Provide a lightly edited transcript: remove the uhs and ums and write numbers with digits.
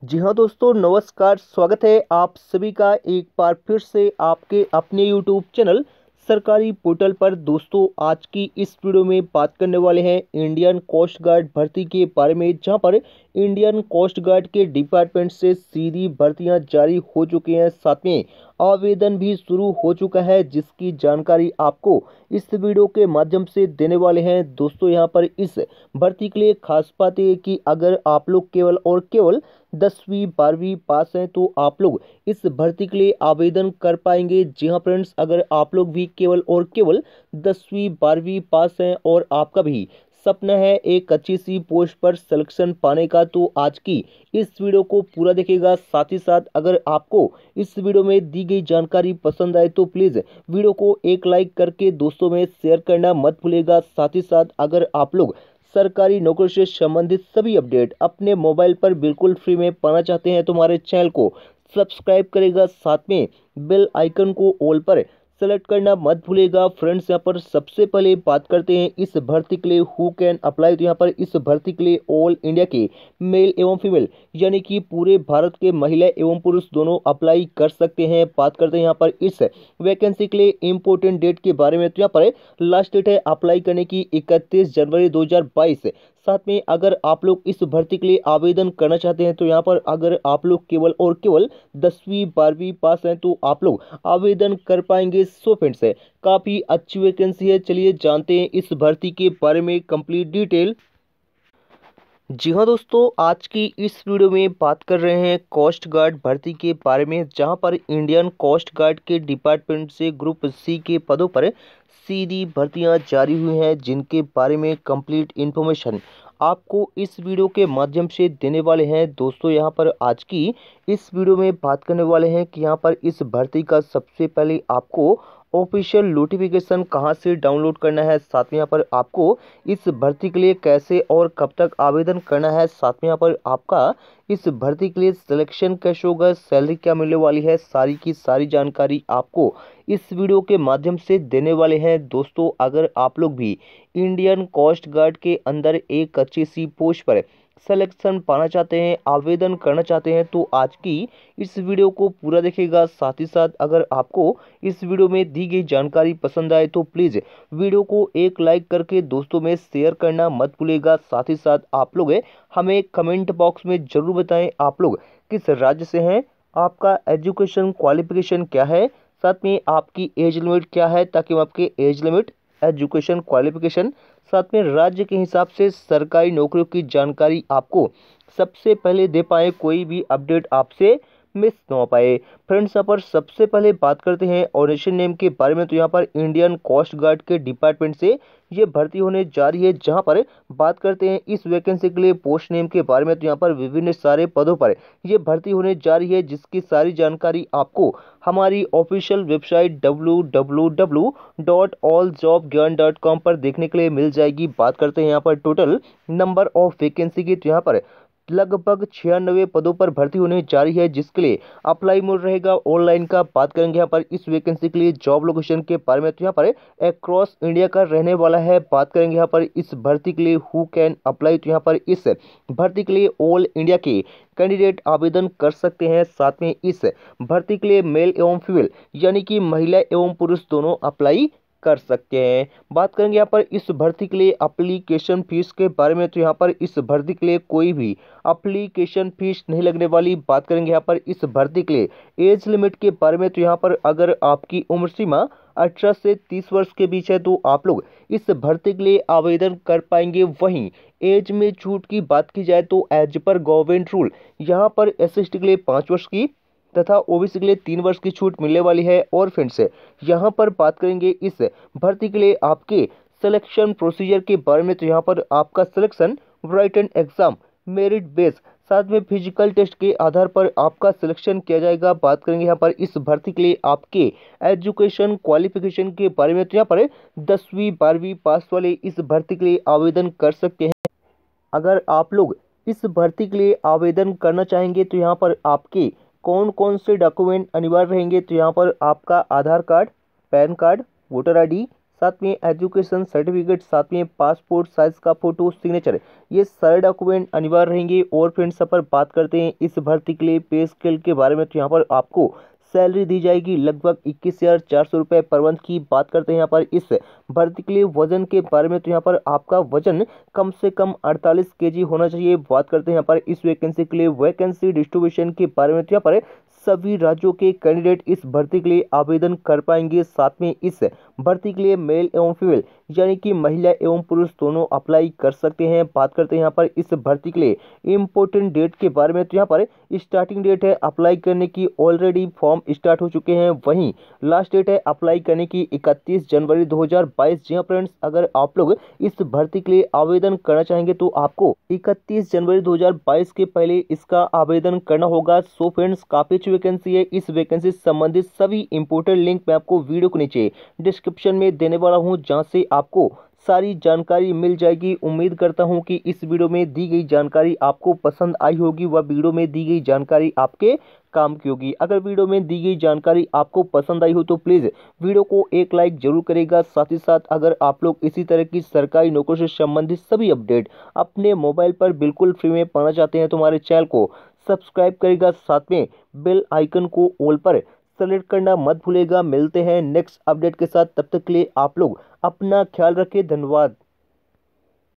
जी हाँ दोस्तों, नमस्कार। स्वागत है आप सभी का एक बार फिर से आपके अपने यूट्यूब चैनल सरकारी पोर्टल पर। दोस्तों, आज की इस वीडियो में बात करने वाले हैं इंडियन कोस्ट गार्ड भर्ती के बारे में, जहां पर इंडियन कोस्ट गार्ड के डिपार्टमेंट से सीधी भर्तियां जारी हो चुकी हैं। साथ में आवेदन भी शुरू हो चुका है, जिसकी जानकारी आपको इस वीडियो के माध्यम से देने वाले हैं। दोस्तों, यहां पर इस भर्ती के लिए खास बात यह है कि अगर आप लोग केवल और केवल 10वीं 12वीं पास हैं तो आप लोग इस भर्ती के लिए आवेदन कर पाएंगे। जी हाँ फ्रेंड्स, अगर आप लोग भी केवल और केवल 10वीं 12वीं पास हैं और आपका भी सपना है एक अच्छी सी पोस्ट पर सिलेक्शन पाने का, तो आज की इस वीडियो को पूरा देखिएगा। साथ ही साथ अगर आपको इस वीडियो में दी गई जानकारी पसंद आए तो प्लीज़ वीडियो को एक लाइक करके दोस्तों में शेयर करना मत भूलिएगा। साथ ही साथ अगर आप लोग सरकारी नौकरी से संबंधित सभी अपडेट अपने मोबाइल पर बिल्कुल फ्री में पाना चाहते हैं तो हमारे चैनल को सब्सक्राइब करेगा। साथ में बेल आइकन को ऑल पर सेलेक्ट करना मत भूलिएगा। फ्रेंड्स, यहाँ पर सबसे पहले बात करते हैं इस भर्ती के लिए हु कैन अप्लाई। तो यहाँ पर इस भर्ती के लिए ऑल इंडिया के मेल एवं फीमेल यानी कि पूरे भारत के महिला एवं पुरुष दोनों अप्लाई कर सकते हैं। बात करते हैं यहाँ पर इस वैकेंसी के लिए इम्पोर्टेंट डेट के बारे में। तो यहाँ पर लास्ट डेट है अप्लाई करने की 31 जनवरी 2022। साथ में अगर आप लोग इस भर्ती के लिए आवेदन करना चाहते हैं तो यहाँ पर अगर आप लोग केवल और केवल 10वीं 12वीं पास हैं तो आप लोग आवेदन कर पाएंगे। सो फ्रेंड्स, है काफ़ी अच्छी वैकेंसी है। चलिए जानते हैं इस भर्ती के बारे में कंप्लीट डिटेल। जी हाँ दोस्तों, आज की इस वीडियो में बात कर रहे हैं कोस्ट गार्ड भर्ती के बारे में, जहां पर इंडियन कोस्ट गार्ड के डिपार्टमेंट से ग्रुप सी के पदों पर सीधी भर्तियां जारी हुई हैं, जिनके बारे में कंप्लीट इन्फॉर्मेशन आपको इस वीडियो के माध्यम से देने वाले हैं। दोस्तों, यहां पर आज की इस वीडियो में बात करने वाले हैं कि यहां पर इस भर्ती का सबसे पहले आपको ऑफिशियल नोटिफिकेशन कहां से डाउनलोड करना है, साथ में यहाँ पर आपको इस भर्ती के लिए कैसे और कब तक आवेदन करना है, साथ में यहाँ पर आपका इस भर्ती के लिए सिलेक्शन कैसे होगा, सैलरी क्या मिलने वाली है, सारी की सारी जानकारी आपको इस वीडियो के माध्यम से देने वाले हैं। दोस्तों, अगर आप लोग भी इंडियन कोस्ट गार्ड के अंदर एक अच्छी सी पोस्ट पर सिलेक्शन पाना चाहते हैं, आवेदन करना चाहते हैं, तो आज की इस वीडियो को पूरा देखिएगा। साथ ही साथ अगर आपको इस वीडियो में दी गई जानकारी पसंद आए तो प्लीज़ वीडियो को एक लाइक करके दोस्तों में शेयर करना मत भूलिएगा। साथ ही साथ आप लोग हमें कमेंट बॉक्स में ज़रूर बताएं आप लोग किस राज्य से हैं, आपका एजुकेशन क्वालिफिकेशन क्या है, साथ में आपकी एज लिमिट क्या है, ताकि हम आपके एज लिमिट, एजुकेशन क्वालिफिकेशन, साथ में राज्य के हिसाब से सरकारी नौकरियों की जानकारी आपको सबसे पहले दे पाए, कोई भी अपडेट आपसे मिस ना हो पाए। फ्रेंड्स, यहाँ पर सबसे पहले बात करते हैं ऑर्गेनाइजेशन नेम के बारे में। तो यहाँ पर इंडियन कोस्ट गार्ड के डिपार्टमेंट से ये भर्ती होने जा रही है। जहाँ पर बात करते हैं इस वैकेंसी के लिए पोस्ट नेम के बारे में, तो यहाँ पर विभिन्न सारे पदों पर ये भर्ती होने जा रही है, जिसकी सारी जानकारी आपको हमारी ऑफिशियल वेबसाइट www.alljobgyan.com पर देखने के लिए मिल जाएगी। बात करते हैं यहाँ पर टोटल नंबर ऑफ वैकेंसी की। तो यहाँ पर लगभग 96 पदों पर भर्ती होने जा रही है, जिसके लिए अप्लाई मोड रहेगा ऑनलाइन का। बात करेंगे यहाँ पर इस वैकेंसी के लिए जॉब लोकेशन के बारे में। तो यहाँ पर अक्रॉस इंडिया का रहने वाला है। बात करेंगे यहाँ पर इस भर्ती के लिए हु कैन अप्लाई। तो यहाँ पर इस भर्ती के लिए ऑल इंडिया के कैंडिडेट आवेदन कर सकते हैं। साथ में इस भर्ती के लिए मेल एवं फीमेल यानी कि महिला एवं पुरुष दोनों अप्लाई कर सकते हैं। बात करेंगे यहाँ पर इस भर्ती के लिए एप्लीकेशन फीस के बारे में। तो यहाँ पर इस भर्ती के लिए कोई भी एप्लीकेशन फीस नहीं लगने वाली। बात करेंगे यहाँ पर इस भर्ती के लिए एज लिमिट के बारे में। तो यहाँ पर अगर आपकी उम्र सीमा 18 से 30 वर्ष के बीच है तो आप लोग इस भर्ती के लिए आवेदन कर पाएंगे। वहीं एज में छूट की बात की जाए तो एज पर गवर्नमेंट रूल यहाँ पर एसएसटी के लिए 5 वर्ष की तथा ओबीसी के लिए 3 वर्ष की छूट मिलने वाली है। और फ्रेंड्स से यहाँ पर बात करेंगे इस भर्ती के लिए आपके सिलेक्शन प्रोसीजर के बारे में। तो यहाँ पर आपका selection written exam, merit base, साथ में फिजिकल टेस्ट के आधार पर आपका सिलेक्शन किया जाएगा। बात करेंगे यहाँ पर इस भर्ती के लिए आपके एजुकेशन क्वालिफिकेशन के बारे में। तो यहाँ पर 10वीं 12वीं पास वाले इस भर्ती के लिए आवेदन कर सकते हैं। अगर आप लोग इस भर्ती के लिए आवेदन करना चाहेंगे तो यहाँ पर आपके कौन कौन से डॉक्यूमेंट अनिवार्य रहेंगे। तो यहाँ पर आपका Aadhaar card, PAN card, voter ID, साथ में एजुकेशन सर्टिफिकेट, साथ में पासपोर्ट साइज का फोटो, सिग्नेचर, ये सारे डॉक्यूमेंट अनिवार्य रहेंगे। और फ्रेंड्स यहाँ पर बात करते हैं इस भर्ती के लिए पे स्केल के बारे में, तो यहाँ पर आपको सैलरी दी जाएगी लगभग 21,400 रुपये पर मंथ की। बात करते हैं यहाँ पर इस भर्ती के लिए वजन के बारे में, तो यहाँ पर आपका वजन कम से कम 48 केजी होना चाहिए। बात करते हैं यहाँ पर इस वैकेंसी के लिए वैकेंसी डिस्ट्रीब्यूशन के बारे में, तो यहाँ पर सभी राज्यों के कैंडिडेट इस भर्ती के लिए आवेदन कर पाएंगे। साथ में इस भर्ती के लिए मेल एवं फीमेल यानी कि महिला एवं पुरुष दोनों अप्लाई कर सकते हैं। बात करते हैं यहाँ पर इस भर्ती के लिए इम्पोर्टेंट डेट के बारे में, तो यहाँ पर स्टार्टिंग डेट है अप्लाई करने की, ऑलरेडी फॉर्म स्टार्ट हो चुके हैं। वहीं लास्ट डेट है अप्लाई करने की 31 जनवरी 2022। जी हाँ फ्रेंड्स, अगर आप लोग इस भर्ती के लिए आवेदन करना चाहेंगे तो आपको 31 जनवरी 2022 के पहले इसका आवेदन करना होगा। सो फ्रेंड्स, काफी अच्छी वैकेंसी है। इस वैकेंसी से संबंधित सभी इंपोर्टेंट लिंक मैं आपको वीडियो के नीचे डिस्क्रिप्शन में देने वाला हूं, जहां से आपको सारी जानकारी मिल जाएगी। उम्मीद करता हूं कि इस वीडियो में दी गई जानकारी आपको पसंद आई होगी, वह वीडियो में दी गई जानकारी आपके काम की होगी। अगर वीडियो में दी गई जानकारी आपको पसंद आई हो तो प्लीज़ वीडियो को एक लाइक जरूर करेगा। साथ ही साथ अगर आप लोग इसी तरह की सरकारी नौकरी से संबंधित सभी अपडेट अपने मोबाइल पर बिल्कुल फ्री में पाना चाहते हैं तो हमारे चैनल को सब्सक्राइब करेगा। साथ में बेल आइकन को ऑल पर सेलेक्ट करना मत भूलेगा। मिलते हैं नेक्स्ट अपडेट के साथ, तब तक के लिए आप लोग अपना ख्याल रखें। धन्यवाद।